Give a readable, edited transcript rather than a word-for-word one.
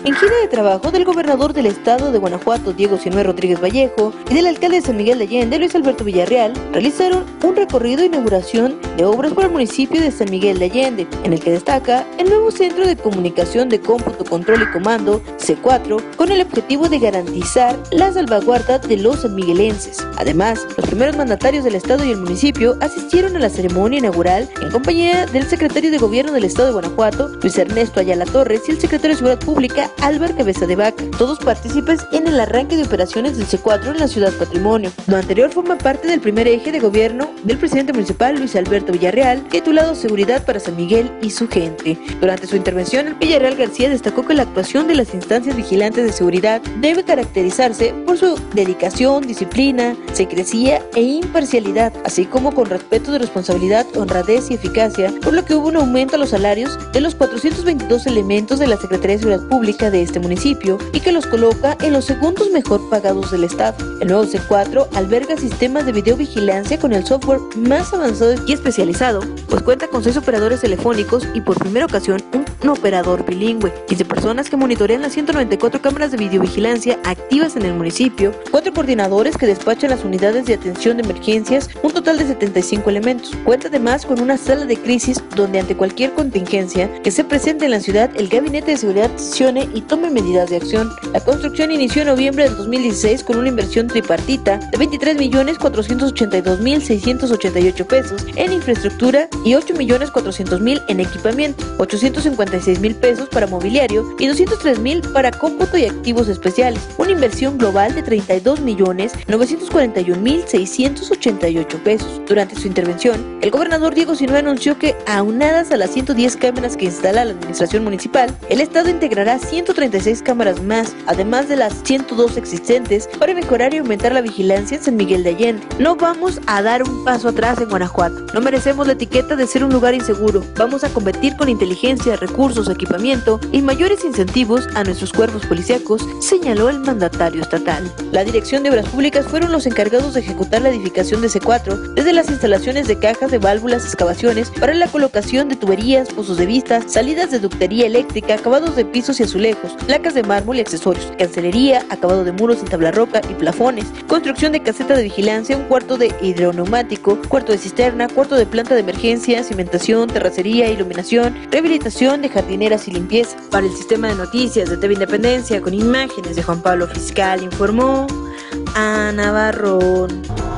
En gira de trabajo del gobernador del estado de Guanajuato, Diego Sinue Rodríguez Vallejo, y del alcalde de San Miguel de Allende, Luis Alberto Villarreal, realizaron un recorrido de inauguración de obras para el municipio de San Miguel de Allende, en el que destaca el nuevo Centro de Comunicación de Cómputo, Control y Comando, C4, con el objetivo de garantizar la salvaguarda de los sanmiguelenses. Además, los primeros mandatarios del estado y el municipio asistieron a la ceremonia inaugural en compañía del secretario de Gobierno del estado de Guanajuato, Luis Ernesto Ayala Torres, y el secretario de Seguridad Pública, Álvaro Cabeza de Vaca, todos partícipes en el arranque de operaciones del C4 en la ciudad patrimonio. Lo anterior forma parte del primer eje de gobierno del presidente municipal Luis Alberto Villarreal, titulado Seguridad para San Miguel y su gente. Durante su intervención, el Villarreal García destacó que la actuación de las instancias vigilantes de seguridad debe caracterizarse por su dedicación, disciplina, secrecía e imparcialidad, así como con respeto de responsabilidad, honradez y eficacia, por lo que hubo un aumento a los salarios de los 422 elementos de la Secretaría de Seguridad Pública de este municipio y que los coloca en los segundos mejor pagados del estado. El nuevo C4 alberga sistemas de videovigilancia con el software más avanzado y especializado, pues cuenta con 6 operadores telefónicos y por primera ocasión un operador bilingüe, 15 personas que monitorean las 194 cámaras de videovigilancia activas en el municipio, 4 coordinadores que despachan las unidades de atención de emergencias, un total de 75 elementos. Cuenta además con una sala de crisis donde ante cualquier contingencia que se presente en la ciudad, el Gabinete de Seguridad sesione y tome medidas de acción. La construcción inició en noviembre del 2016 con una inversión tripartita de 23.482.688 pesos en infraestructura y 8.400.000 en equipamiento, 856.000 pesos para mobiliario y 203.000 para cómputo y activos especiales, una inversión global de 32.941.688 pesos. Durante su intervención, el gobernador Diego Sinue anunció que, aunadas a las 110 cámaras que instala la administración municipal, el estado integrará 136 cámaras más, además de las 102 existentes, para mejorar y aumentar la vigilancia en San Miguel de Allende. No vamos a dar un paso atrás en Guanajuato. No merecemos la etiqueta de ser un lugar inseguro. Vamos a combatir con inteligencia, recursos, equipamiento y mayores incentivos a nuestros cuerpos policíacos, señaló el mandatario estatal. La Dirección de Obras Públicas fueron los encargados de ejecutar la edificación de C4, desde las instalaciones de cajas de válvulas, excavaciones para la colocación de tuberías, pozos de vistas, salidas de ductería eléctrica, acabados de pisos y azulejos, placas de mármol y accesorios, cancelería, acabado de muros en tabla roca y plafones, construcción de caseta de vigilancia, un cuarto de hidroneumático, cuarto de cisterna, cuarto de planta de emergencia, cimentación, terracería, iluminación, rehabilitación de jardineras y limpieza. Para el sistema de noticias de TV Independencia, con imágenes de Juan Pablo Fiscal, informó Ana Barrón.